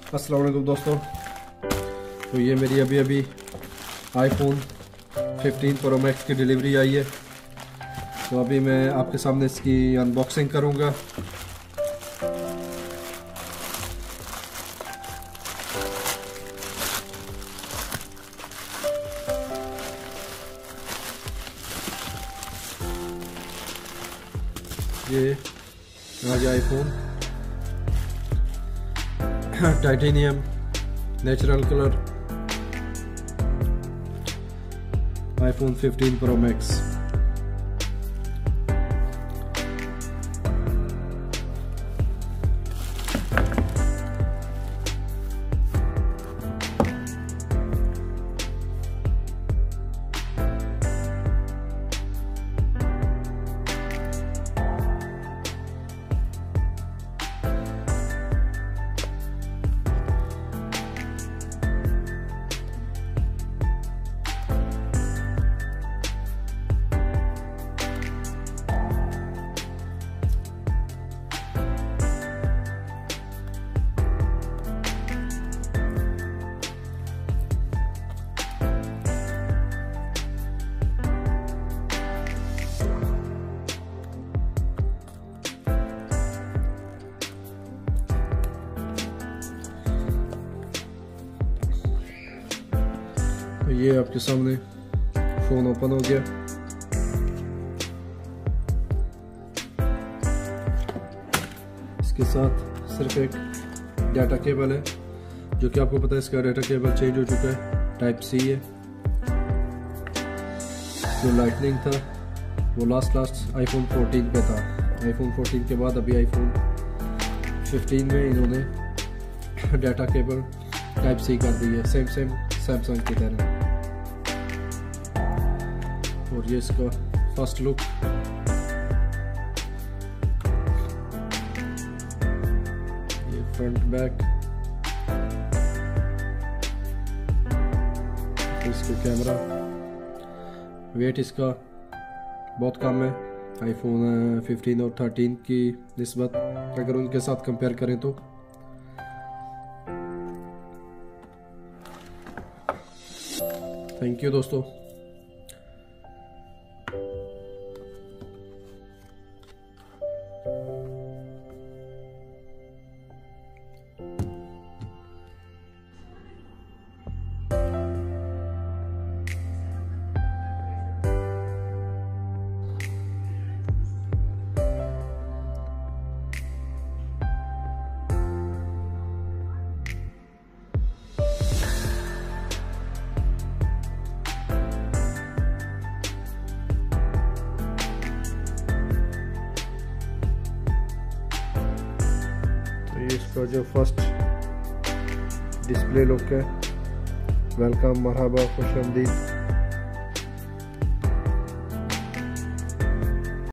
अस्सलाम वालेकुम दोस्तों। तो ये मेरी अभी आईफोन 15 प्रो मैक्स की डिलीवरी आई है। तो अभी मैं आपके सामने इसकी अनबॉक्सिंग करूँगा। ये आज iPhone titanium natural colour iPhone 15 Pro Max. तो ये आपके सामने फ़ोन ओपन हो गया। इसके साथ सिर्फ एक डाटा केबल है, जो कि आपको पता है इसका डाटा केबल चेंज हो चुका है, टाइप सी है। जो लाइटनिंग था वो लास्ट आईफोन 14 पे था। आईफोन 14 के बाद अभी आईफोन 15 में इन्होंने डाटा केबल टाइप सी कर दी है, सेम सैमसंग की तरह। और ये इसका फर्स्ट लुक। ये फ्रंट बैक, इसका कैमरा। वेट इसका बहुत कम है आईफोन 15 और 13 की निस्बत, अगर उनके साथ कंपेयर करें तो। थैंक यू दोस्तों। इसका जो फर्स्ट डिस्प्ले लुक है, वेलकम, मरहबा, खुश आमदीद।